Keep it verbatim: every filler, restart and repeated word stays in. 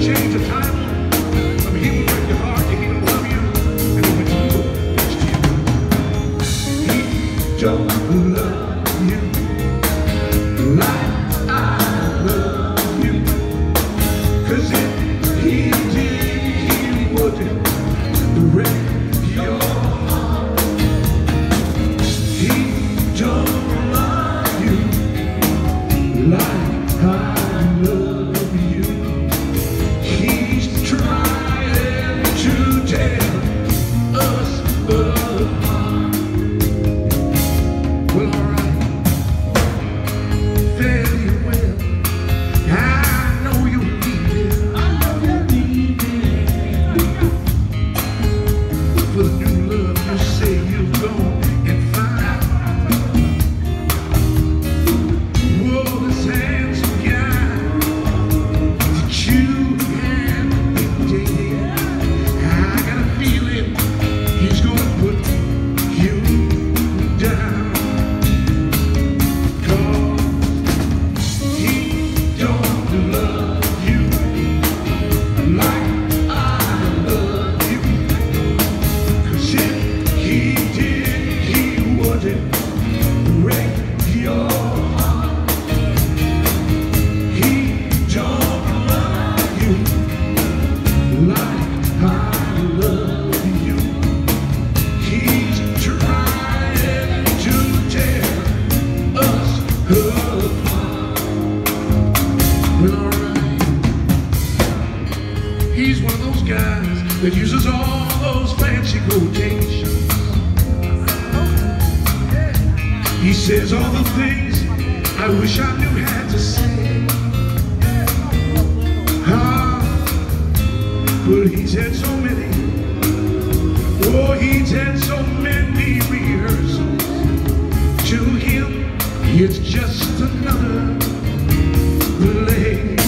change the title. I mean, he will break your heart, he don't love you, and he will do it. He don't love you like I love you. Cause if he did, he wouldn't break your heart. He don't love you like I love you. He's trying to tear us apart. Well, alright, fairly well. I know you need it. I know you need it. For the new love you say you'll go and find. Whoa, this handsome guy that you have been dating, I got a feeling he's gonna put you down. Cause he don't love you like I love you. Cause if he did, he wouldn't break your heart. He don't love you like I love you. He's trying to tear us apart. Well, alright, he's one of those guys that uses all those fancy quotations. He says all the things I wish I knew how to say. Ah, but he's had so many, oh, he's had so many rehearsals. To him, it's just another play.